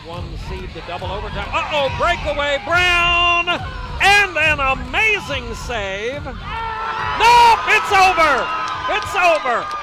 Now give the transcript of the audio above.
1 seed to double overtime. Uh-oh, breakaway, Brown! And an amazing save. Nope, it's over! It's over!